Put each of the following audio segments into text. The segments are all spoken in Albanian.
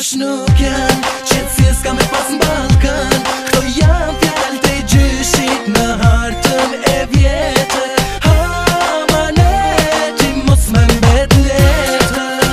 tash nuk janë, qetësia s'ka me pas m'Ballkan. Kto janë fjallë të gjyshit në hartën e vjetër. Amaneti mos me mbet letër.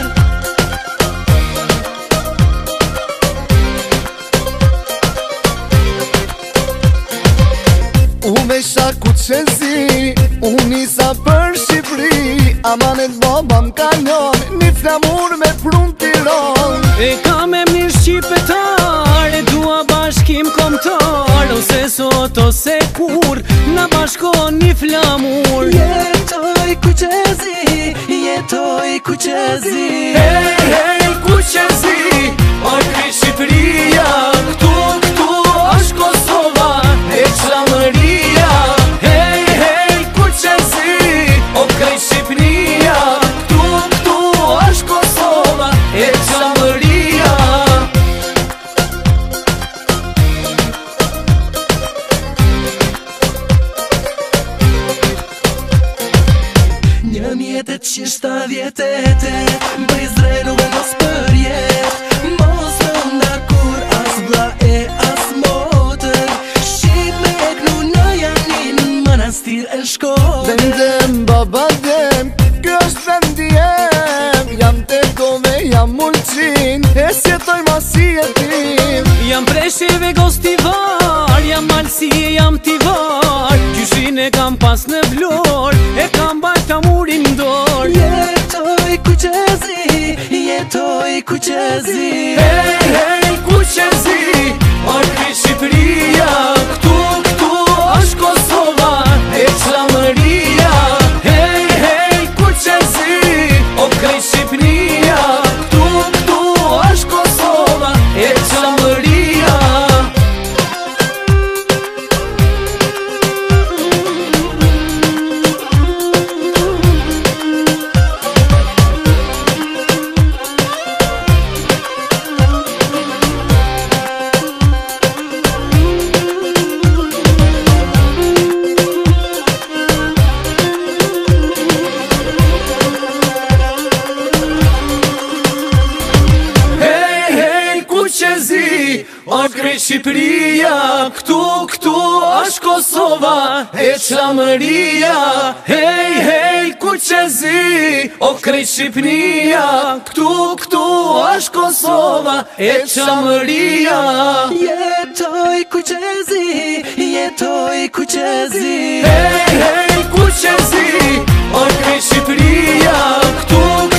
U me shaku qezi, u nisa për Shqipëri. Amanet baba m'kanon, një flamur me prun Tiron. E kam emnin shqipetar, e dua bashkim kombëtar. Ose sot ose kur, na bashkon një flamur. Jetoj ku qezi, jetoj ku qezi. Hej, hej, ku qezi, o kri Shqipëria. Këtu, këtu, është Kosova, e qlamëria. Hej, hej, ku qezi, o kri Shqipëria. Këtu, këtu, është Kosova, e qlamëria. Një mjetet që 78 për Izraelu vendos për jet. Mos më ndakur as vlla e as motër. Shqip me eknu në Janin, manastir e Shkodër. Vendem baba dem, kjo është vendi jem. Jam te kove, jam mulqin, e sjetoj ma si e tim. Jam Presheve gostivar, jam Malsi e jam Tivar. Gjyshin e kam pas në Vlor, e kam bajta murin dor. Jetoj ku qezi, jetoj ku qezi. Hej, hej, ku qezi, o kri Shqipëria. Këtu, këtu, është Kosova, e qlamëria. Hej, hej, ku qezi, o kri Shqipëria. Këtu, këtu, është Kosova, e qlamëria. O kri Shqipëria, këtu, këtu, është Kosova, e qlamëria. Hej, hej, ku qezi, o kri Shqipëria. Këtu, këtu, është Kosova, e qlamëria. Jetoj ku qezi, jetoj ku qezi. Hej, hej, ku qezi, o kri Shqipëria. Këtu,